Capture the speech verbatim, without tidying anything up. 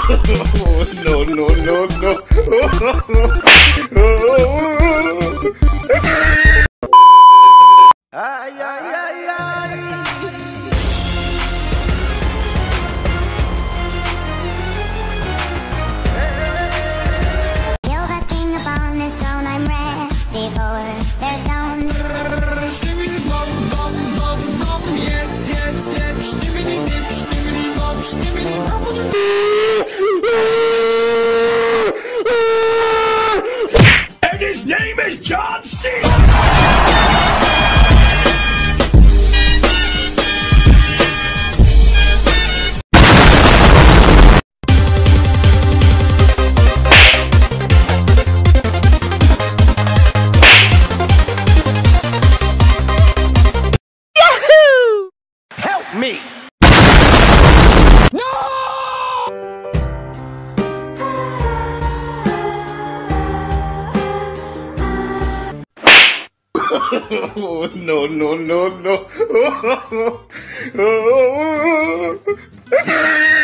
no, no, no, no. Ay, ay, ay, ay. Kill the king upon this throne. I'm ready for their stones. Yes, yes, yes. Stimmity dip, stimmity bop, stimmity bop. And his name is John C. Help me! No! no, no, no, no.